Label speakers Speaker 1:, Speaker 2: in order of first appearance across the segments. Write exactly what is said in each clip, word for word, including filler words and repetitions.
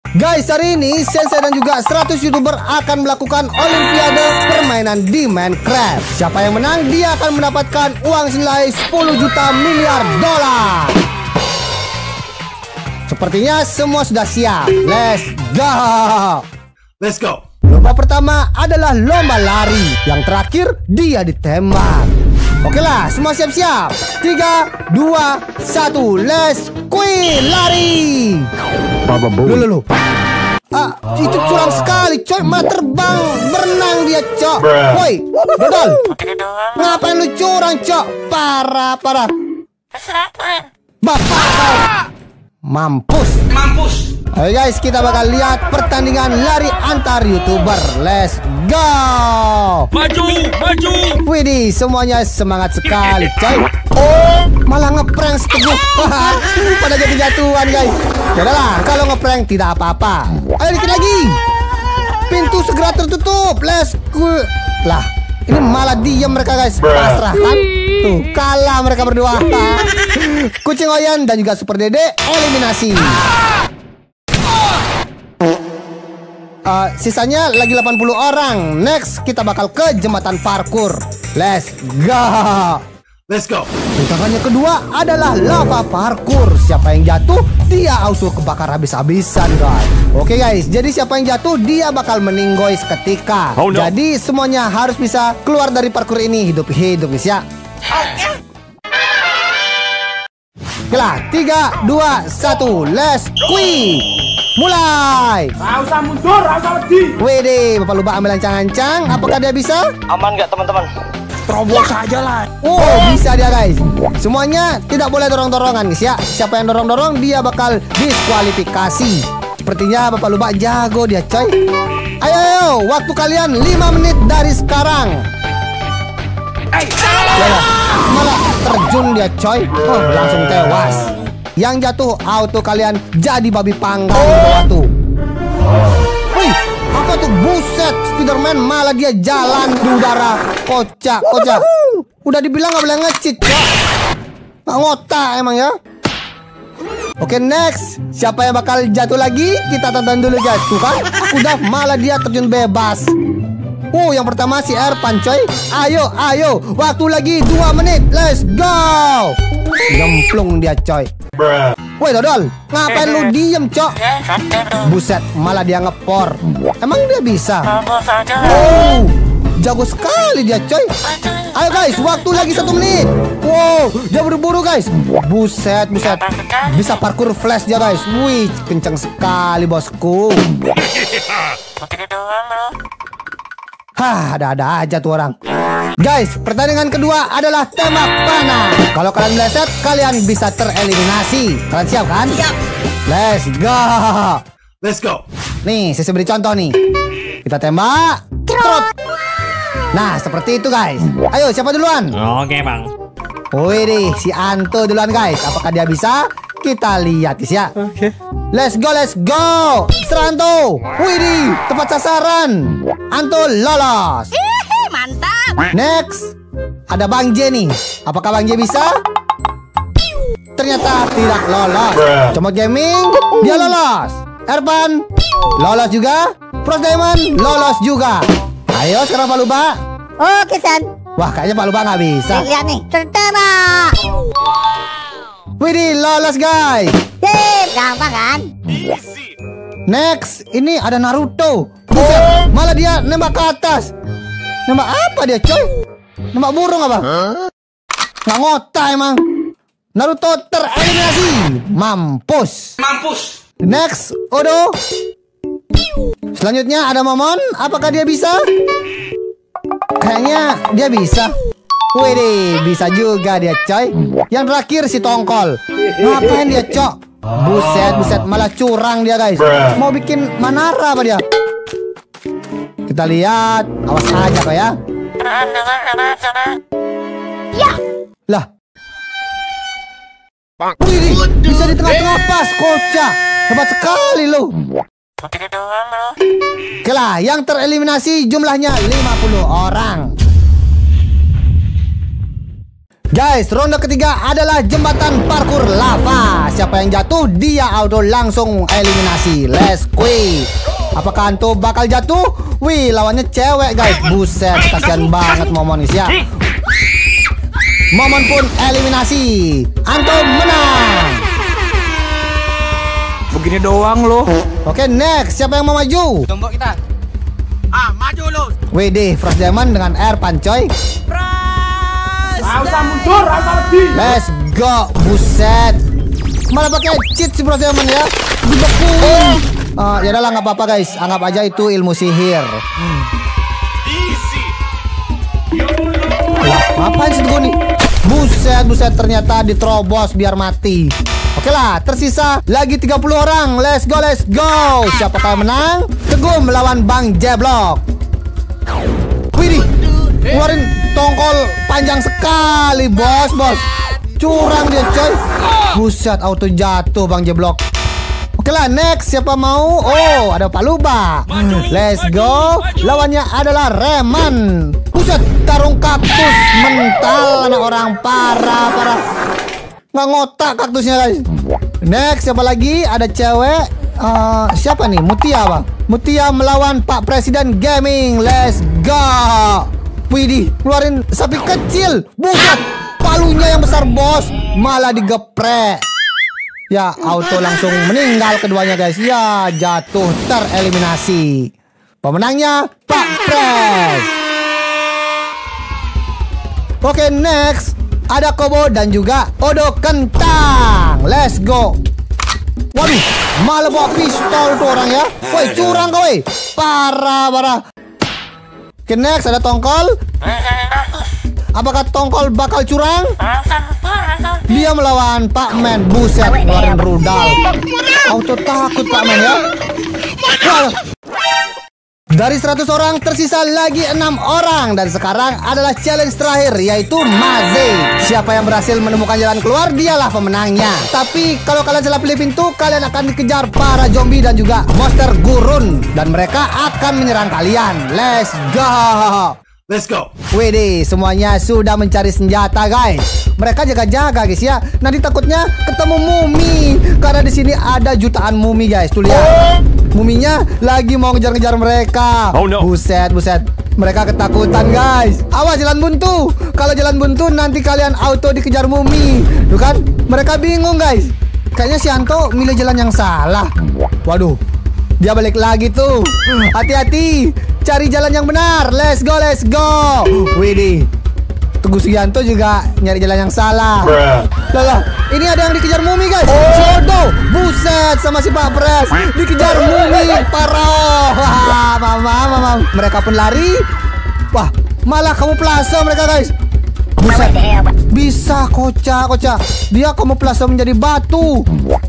Speaker 1: Guys, hari ini Sensei dan juga seratus YouTuber akan melakukan Olimpiade permainan di Minecraft. Siapa yang menang, dia akan mendapatkan uang senilai sepuluh juta miliar dolar. Sepertinya semua sudah siap. Let's go.
Speaker 2: Let's go.
Speaker 1: Lomba pertama adalah lomba lari. Yang terakhir dia ditembak. Oke lah, semua siap-siap. Tiga, dua, satu, let's queen lari. Loh, loh, loh. Ah, itu curang sekali, coy. Mah terbang, berenang dia, cok. Woi, Dodol. Ngapain lu curang, cok? Parah, parah. Bapak kau. Mampus.
Speaker 2: Mampus.
Speaker 1: Oke guys, kita bakal lihat pertandingan lari antar YouTuber. Let's go.
Speaker 2: Maju, maju.
Speaker 1: Widih, semuanya semangat sekali, coy. Malah ngeprank seteguh. Pada jatuh-jatuhan, guys. Yaudahlah, kalau ngeprank tidak apa-apa. Ayo dikit lagi. Pintu segera tertutup. Let's go. Lah, ini malah diam mereka, guys. Pasrah kan? Tuh, kalah mereka berdua. Kucing Oyan dan juga Super Dede eliminasi. Uh, sisanya lagi delapan puluh orang. Next, kita bakal ke jembatan parkur. Let's go.
Speaker 2: Let's go.
Speaker 1: Rintangannya kedua adalah lava parkur. Siapa yang jatuh, dia auto kebakar habis-habisan, guys. Oke guys, jadi siapa yang jatuh, dia bakal meninggoy seketika.
Speaker 2: Oh, no.
Speaker 1: Jadi semuanya harus bisa keluar dari parkur ini hidup-hidup, guys ya. Oke lah, tiga, dua, satu, let's queen. Mulai.
Speaker 2: Gak usah mundur, gak usah wedi.
Speaker 1: Wede, Bapak lupa ambil ancang-ancang. Apakah dia bisa?
Speaker 3: Aman nggak teman-teman?
Speaker 2: Terobos aja lah.
Speaker 1: Oh, bisa dia guys. Semuanya tidak boleh dorong-dorongan guys ya. Siapa yang dorong-dorong, dia bakal diskualifikasi. Sepertinya Bapak lupa jago dia, coy. Ayo, ayo, waktu kalian lima menit dari sekarang. Yalah, malah terjun dia, coy. Oh, langsung tewas. Yang jatuh auto kalian jadi babi panggang di bawah tuh. Wih, apa tuh? Buset, Spiderman malah dia jalan di udara. Kocak, kocak. Udah dibilang gak boleh nge-cheat, Cok. Nggak ngotak emang ya. Oke, next. Siapa yang bakal jatuh lagi? Kita tonton dulu guys. Tuh kan, udah malah dia terjun bebas. Oh, yang pertama si Erpan, coy. Ayo, ayo. Waktu lagi dua menit. Let's go. Gemplung dia, coy. Woi, Dodol. Ngapain lu diem, cok? Buset, malah dia ngepor. Emang dia bisa? Oh, jago sekali dia, coy. Ayo guys, waktu lagi satu menit. Wow, dia buru-buru guys. Buset, buset. Bisa parkour flash dia guys. Wih, kenceng sekali bosku. Hah, ada-ada aja tuh orang. Guys, pertandingan kedua adalah tembak panah. Kalau kalian meleset, kalian bisa tereliminasi. Kalian siap kan?
Speaker 2: Siap.
Speaker 1: Let's go.
Speaker 2: Let's go.
Speaker 1: Nih, saya beri contoh nih. Kita tembak. Trot. Nah, seperti itu guys. Ayo, siapa duluan?
Speaker 3: Oke bang.
Speaker 1: Wih, si Anto duluan guys. Apakah dia bisa? Kita lihat guys ya.
Speaker 3: Oke.
Speaker 1: Let's go, let's go. Seranto. Wih, tepat sasaran. Anto lolos.
Speaker 4: Mantap.
Speaker 1: Next, ada Bang J nih. Apakah Bang J bisa? Ternyata tidak lolos. Comot Gaming, dia lolos. Erpan, lolos juga. Pros Diamond, lolos juga. Ayo sekarang Pak Luba.
Speaker 4: Oke, San.
Speaker 1: Wah, kayaknya Pak Luba nggak bisa.
Speaker 4: Lihat nih, tertembak.
Speaker 1: Widih, lolos guys.
Speaker 4: Yeay, gampang kan?
Speaker 1: Next, ini ada Naruto. Buset, malah dia nembak ke atas. Nembak apa dia, coy? Nembak burung apa? Nggak ngotak emang. Naruto tereliminasi. Mampus.
Speaker 2: Mampus.
Speaker 1: Next, Odo. Selanjutnya ada Momon. Apakah dia bisa? Kayaknya dia bisa. Wih, bisa juga dia, coy. Yang terakhir si Tongkol. Ngapain dia, cok? Buset, buset, malah curang dia, guys. Mau bikin Manara apa dia? Kita lihat. Awas aja kok ya.
Speaker 4: Ya.
Speaker 1: Lah. Wih, bisa di tengah-tengah pas, kocak. Hebat sekali lo. Oke lah, yang tereliminasi jumlahnya lima puluh orang. Guys, ronde ketiga adalah jembatan parkur lava. Siapa yang jatuh, dia auto langsung eliminasi. Let's go. Apakah Anto bakal jatuh? Wih, lawannya cewek guys. Buset, kasihan banget Momon guys ya. Momon pun eliminasi. Anto menang.
Speaker 2: Begini doang loh.
Speaker 1: Oke, next. Siapa yang mau maju?
Speaker 3: Tombol kita. Ah, maju lu.
Speaker 1: W D, Frost Diamond dengan air pancoy.
Speaker 2: Gak usah mundur, gak usah lebih.
Speaker 1: Let's go. Buset. Malah pakai cheat si Frost Diamond ya. Dibekuin. Uh, ya udahlah, nggak apa-apa guys. Anggap aja itu ilmu sihir. Hmm. Lah, ngapain sih gue nih? Buset, buset, ternyata diterobos biar mati. Oke lah, tersisa lagi tiga puluh orang. Let's go, let's go. Siapakah yang menang? Teguh melawan Bang Jeblok. Widih, keluarin tongkol panjang sekali, bos, bos. Curang dia, coy. Buset, auto jatuh Bang Jeblok. Oke lah, next. Siapa mau? Oh, ada Pak Luba. Let's go. Lawannya adalah Reman. Buset, tarung kaktus mental. Anak orang parah, parah. Nggak ngotak kaktusnya guys. Next, siapa lagi? Ada cewek. uh, Siapa nih? Mutia apa? Mutia melawan Pak Presiden Gaming. Let's go. Widih, keluarin sapi kecil. Buset, palunya yang besar bos. Malah digeprek. Ya, auto langsung meninggal keduanya guys. Ya, jatuh tereliminasi. Pemenangnya Pak Pres. Oke, next. Ada Kobo dan juga Odo Kentang. Let's go. Waduh, malah bawa pistol tuh orang ya. Woi, curang kau woi. Parah, parah. Oke, next ada Tongkol. Apakah Tongkol bakal curang? Dia melawan Pak Men. Buset, ngeluarin rudal. Auto takut Pak Men ya. Wah. Dari seratus orang tersisa lagi enam orang. Dan sekarang adalah challenge terakhir, yaitu Maze. Siapa yang berhasil menemukan jalan keluar, dialah pemenangnya. Tapi kalau kalian salah pilih pintu, kalian akan dikejar para zombie dan juga monster gurun. Dan mereka akan menyerang kalian. Let's go.
Speaker 2: Let's go.
Speaker 1: Wede, semuanya sudah mencari senjata guys. Mereka jaga-jaga guys ya. Nanti takutnya ketemu mumi. Karena di sini ada jutaan mumi guys. Tuh lihat. Muminya lagi mau ngejar-ngejar mereka.
Speaker 2: Oh no.
Speaker 1: Buset, buset. Mereka ketakutan guys. Awas jalan buntu. Kalau jalan buntu nanti kalian auto dikejar mumi. Tuh kan? Mereka bingung guys. Kayaknya si Anto milih jalan yang salah. Waduh. Dia balik lagi tuh. Hati-hati. Cari jalan yang benar. Let's go, let's go. Widih. Teguh Sugianto juga nyari jalan yang salah. Lah, lah. Ini ada yang dikejar mumi guys. Si Odo. Buset, sama si Pak Pres dikejar mumi. Parah. Wah, mama, mama. Mereka pun lari. Wah, malah kamuflase mereka guys. Buset. Bisa kocak, kocak. Dia kamuflase menjadi batu.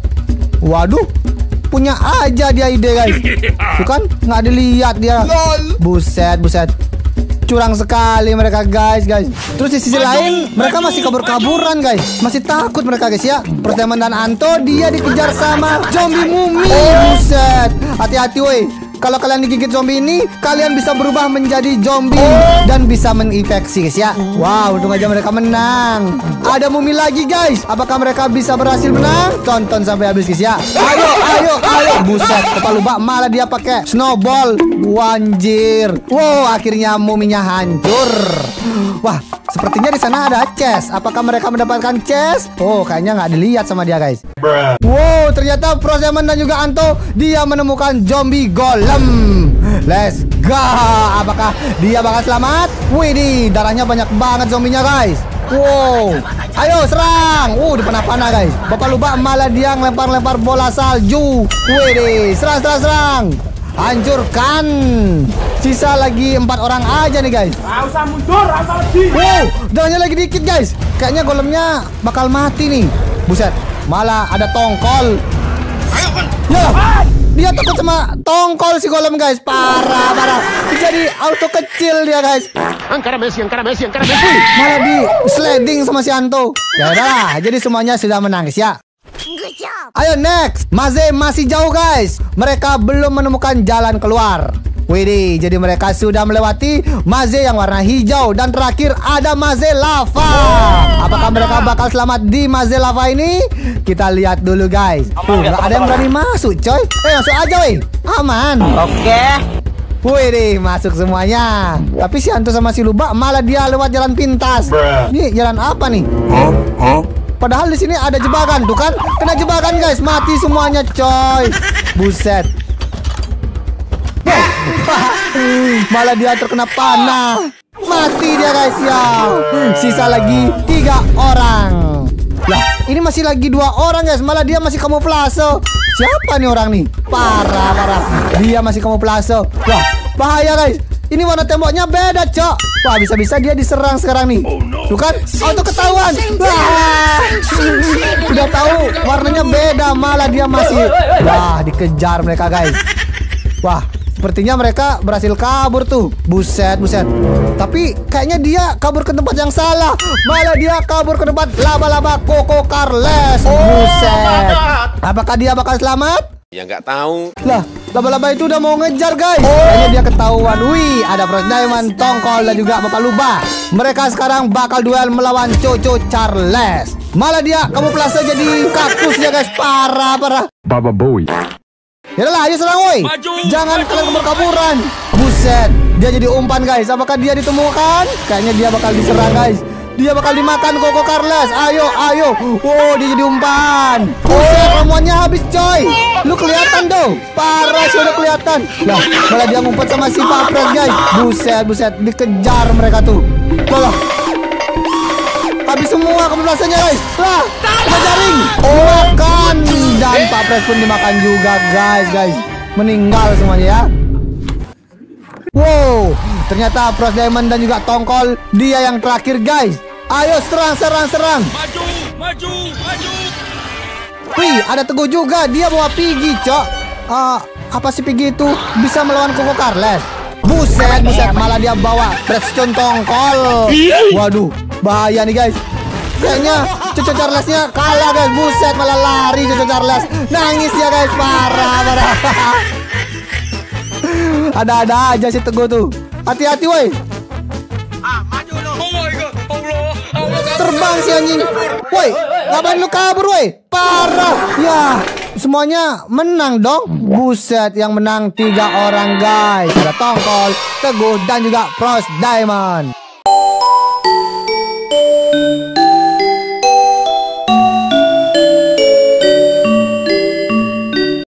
Speaker 1: Waduh. Punya aja dia ide guys. Bukan nggak dilihat dia. Buset, buset. Curang sekali mereka guys, guys. Terus di sisi lain mereka masih kabur-kaburan guys. Masih takut mereka guys ya. Perteman dan Anto dia dikejar sama zombie mumi. Buset. Hati-hati woi. Kalau kalian digigit zombie ini, kalian bisa berubah menjadi zombie dan bisa menginfeksi guys ya. Wow, untung aja mereka menang. Ada mumi lagi guys. Apakah mereka bisa berhasil menang? Tonton sampai habis guys ya. Ayo, ayo, ayo. Buset, kepala lubak malah dia pakai snowball. Wanjir. Wow, akhirnya muminya hancur. Wah, sepertinya di sana ada chest. Apakah mereka mendapatkan chest? Oh, kayaknya nggak dilihat sama dia guys. Wow, ternyata Frost Diamond dan juga Anto dia menemukan zombie golem. Let's go. Apakah dia bakal selamat? Widih, darahnya banyak banget zombinya guys. Wow. Ayo serang. Uh, dipanah-panah guys. Bapak lubak malah dia ngelempar-lempar bola salju. Widih, serang, serang, serang. Hancurkan. Sisa lagi empat orang aja nih guys.
Speaker 2: Gak usah mundur, gak usah lebih.
Speaker 1: Wow, darahnya lagi dikit guys. Kayaknya golemnya bakal mati nih. Buset, malah ada Tongkol. Ya, dia takut sama Tongkol si golem guys. Parah, parah. Jadi auto kecil dia guys.
Speaker 3: Angkara Messi, Angkara Messi, Angkara Messi.
Speaker 1: Malah di sliding sama si Anto. Ya udah, jadi semuanya sudah menang guys ya.
Speaker 4: Good job.
Speaker 1: Ayo next. Maze masih jauh guys. Mereka belum menemukan jalan keluar. Widih, jadi mereka sudah melewati maze yang warna hijau. Dan terakhir ada maze lava. Apakah mereka bakal selamat di maze lava ini? Kita lihat dulu guys. Tuh, gak ada yang berani masuk coy. Eh masuk aja weh. Aman.
Speaker 2: Oke.
Speaker 1: Widih, masuk semuanya. Tapi si Hantu sama si Lubak malah dia lewat jalan pintas. Ini jalan apa nih? Padahal di sini ada jebakan. Tuh kan, kena jebakan guys. Mati semuanya coy. Buset. Malah dia terkena panah. Mati dia guys ya. Sisa lagi tiga orang. Lah, ini masih lagi dua orang guys. Malah dia masih kamuflase. Siapa nih orang nih? Parah, parah. Dia masih kamuflase. Wah, bahaya guys. Ini warna temboknya beda, Cok. Wah, bisa-bisa dia diserang sekarang nih. Tuh kan, auto ketahuan. Wah, udah tahu warnanya beda. Malah dia masih. Wah, dikejar mereka guys. Wah, sepertinya mereka berhasil kabur tuh. Buset, buset. Tapi kayaknya dia kabur ke tempat yang salah. Malah dia kabur ke tempat laba-laba Coco Carles. Buset. Apakah dia bakal selamat?
Speaker 3: Ya nggak tahu.
Speaker 1: Lah, laba-laba itu udah mau ngejar guys. Kayaknya dia ketahuan. Wih, ada Frost Diamond, Tongkol, dan juga Bapak Lubah. Mereka sekarang bakal duel melawan Coco Carles. Malah dia kamuflase jadi kaktus ya guys. Parah, parah.
Speaker 5: Baba Boy.
Speaker 1: Yalah, ayo serang woi. Jangan kalian kabur-kaburan. Buset, dia jadi umpan guys. Apakah dia ditemukan? Kayaknya dia bakal diserang guys. Dia bakal dimakan Coco Carles. Ayo, ayo. Oh, dia jadi umpan. Buset, ramuannya habis coy. Lu kelihatan dong. Parah sih udah kelihatan. Lah, malah dia ngumpet sama si Papres guys. Buset, buset, dikejar mereka tuh. Lah, habis semua kamuflasenya guys. Lah, kena jaring. Oh, makan. Dan Papres pun dimakan juga guys, guys. Meninggal semuanya ya. Wow, ternyata Frost Diamond dan juga Tongkol dia yang terakhir guys. Ayo serang, serang, serang.
Speaker 2: Maju, maju, maju.
Speaker 1: Wih, ada Teguh juga. Dia bawa Piggy, Cok. Uh, apa sih Piggy itu bisa melawan Coco Carles? Buset, buset. Malah dia bawa Redstone Tongkol. Waduh, bahaya nih guys. Kayaknya Coco Carlesnya kalah guys. Buset, malah lari Coco Carles. Nangis ya guys, parah, parah. Ada-ada aja si Teguh tuh. Hati-hati woi.
Speaker 3: Ah, maju lu.
Speaker 2: Oh my god. Allah. Allah.
Speaker 1: Terbang si anjing. Woi, ngapain lu kabur woi? Parah. Ya, semuanya menang dong. Buset, yang menang tiga orang guys. Ada Tongkol, Teguh, dan juga Frost Diamond.